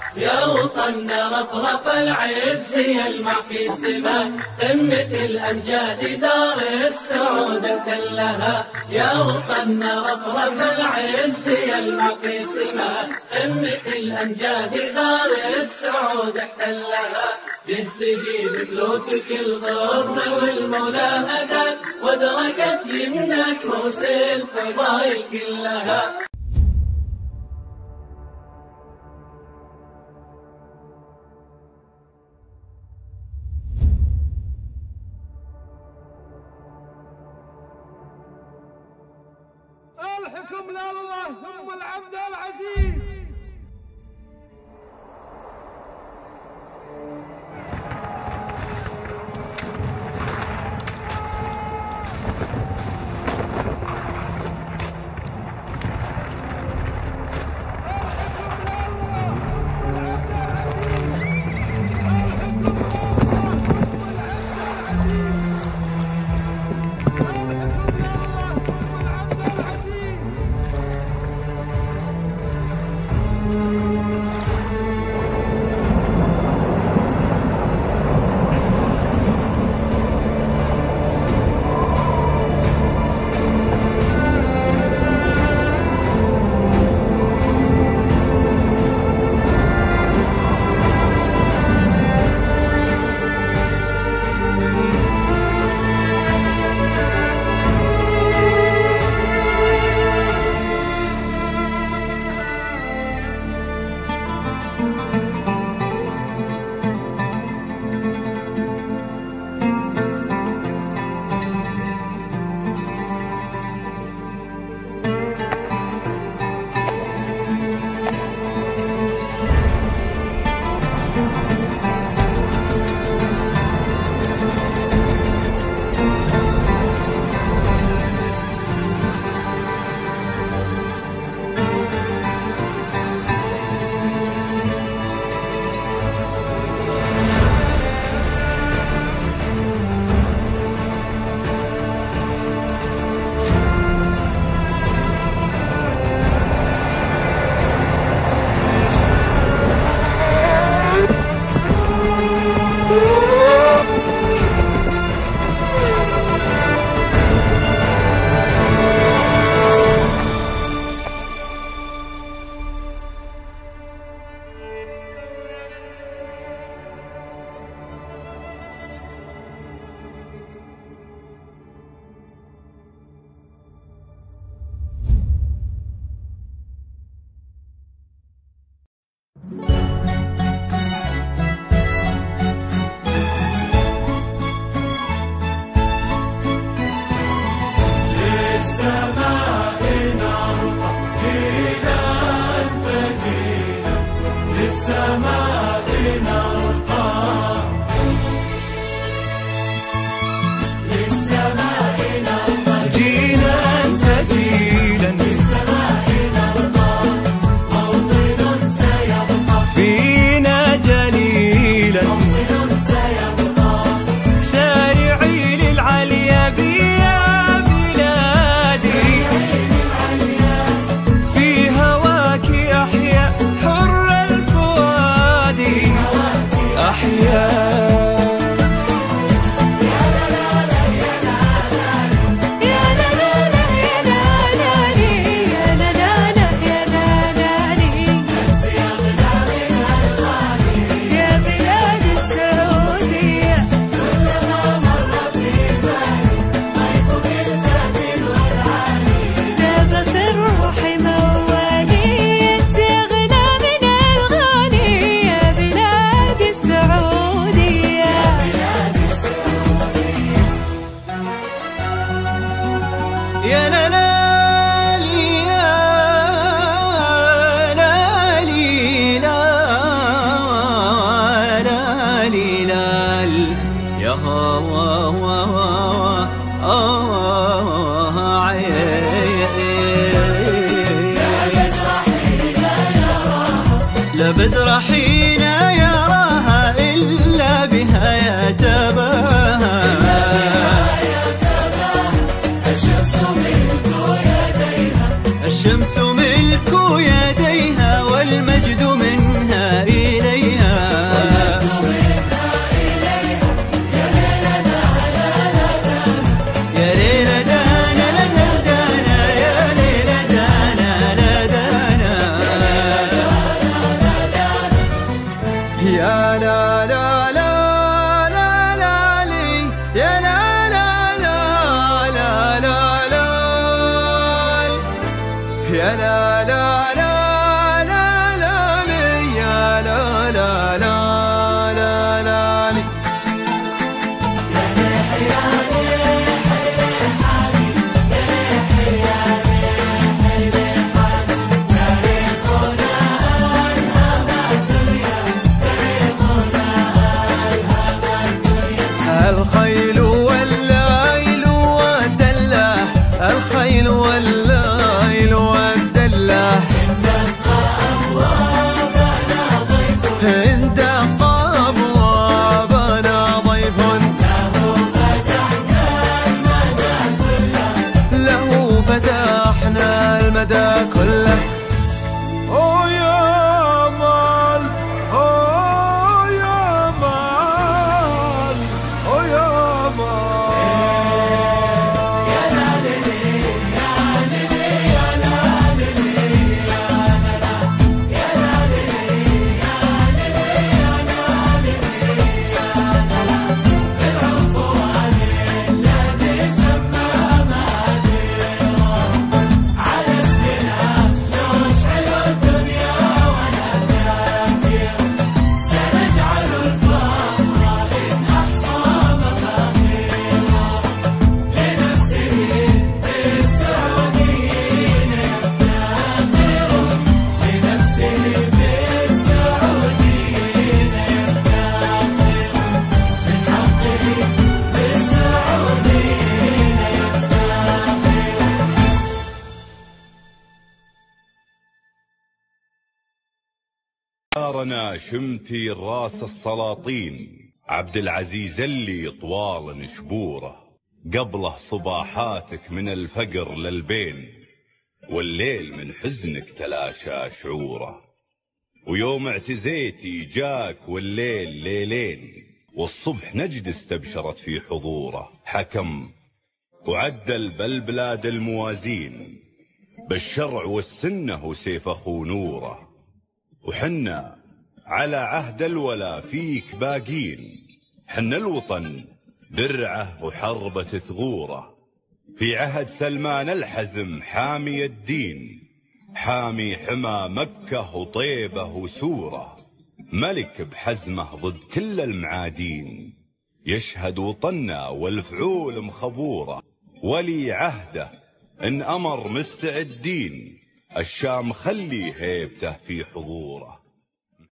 يا وطننا رفرف العز يلمع في السماء، قمة الأمجاد دار السعود احتلها. يا وطننا رفرف العز يلمع في السماء، قمة الأمجاد دار السعود احتلها. تهتدي بكلوتك الغض والملاهدات، وادركت يمنك رؤوس الفضائل كلها. الحكم لله ثم العبد العزيز. لبدر حين يراها إلا بها يتباهى. الشمس ملك يديها والمجد منها يا لا لا لا لا لا لي يا لا لا لا لا لا لا يا لا لا لا لا لا لي يا لا لا لا لا لا لي الخيل والليل والدلة الخيل والليل والدلة إن دق أبوابنا ضيف له فتحنا المدى كله يا مال يا مال يا مال دارنا شمتي الراس السلاطين عبد العزيز اللي طوال نشبوره قبله صباحاتك من الفقر للبين والليل من حزنك تلاشى شعوره ويوم اعتزيتي جاك والليل ليلين والصبح نجد استبشرت في حضوره حكم وعدل بالبلاد الموازين بالشرع والسنة وسيف أخو نوره وحنا على عهد الولا فيك باقين حنا الوطن درعه وحربة ثغوره في عهد سلمان الحزم حامي الدين حامي حمى مكة وطيبة وسوره ملك بحزمه ضد كل المعادين يشهد وطننا والفعول مخبوره ولي عهده إن أمر مستعدين الشام خلي هيبته في حضوره